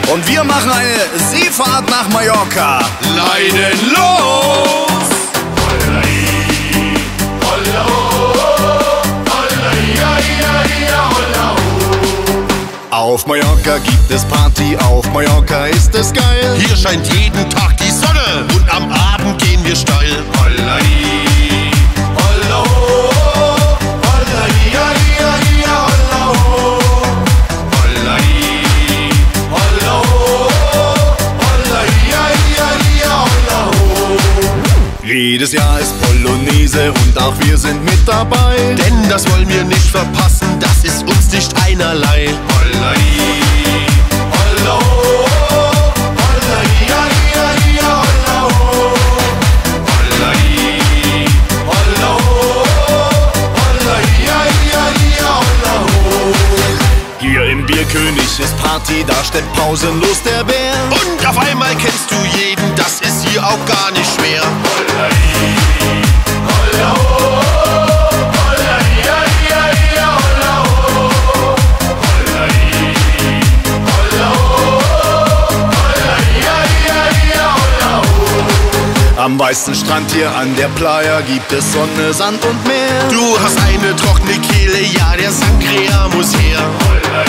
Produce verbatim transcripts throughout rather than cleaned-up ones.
Und wir machen eine Seefahrt nach Mallorca. Leinen los! Auf Mallorca gibt es Party, auf Mallorca ist es geil. Hier scheint jeden Tag die Sonne und am Abend gehen wir steil. Hollai, holla, ho, hollai, ja, ja, ja, holla, ho. Hollai, holla, ho, hollai, ja, ja, ja, holla, ho. Jedes Jahr ist Polonaise und auch wir sind mit dabei. Denn das wollen wir nicht verpassen, das ist uns nicht einerlei. Hollai, holla, ho, hollai, ja, ja, ja, holla, ho. Hollai, holla, ho, hollai, ja, ja, ja, holla, ho. Hier im Bierkönig ist Party, da steppt pausenlos der Bär. Und auf einmal kennst du jeden, das ist hier auch gar nicht schwer. Hollai, holla, ho, hollai, ja, ja, ja, holla, ho. Hollai, holla, ho, hollai, ja, ja, ja, holla, ho. Am weißen Strand hier an der Playa gibt es Sonne, Sand und Meer. Du hast eine trockene Kehle, ja, der Sangria muss her. Hollai,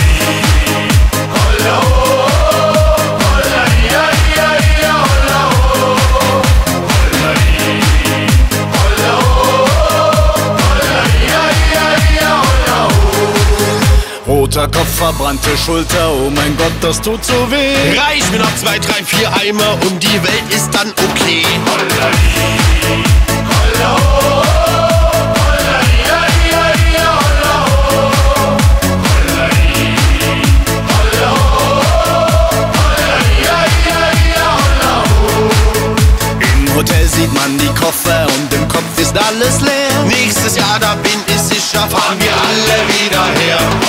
holla, ho, hollai, ja, ja, ja, holla, ho. Hollai, holla, ho, hollai, ja, ja, ja, holla, ho. Roter Kopf, verbrannte Schulter, oh mein Gott, das tut so weh. Reich mir noch zwei, drei, vier Eimer und die Welt ist dann okay. Hollai, holla, ho, hollai, ja, ja, ja, holla, ho. Hollai, holla, ho, hollai, ja, ja, ja, holla, ho. Im Hotel sieht man die Koffer und im Kopf ist alles leer. Nächstes Jahr, da bin ich sicher, fahren wir alle wieder her.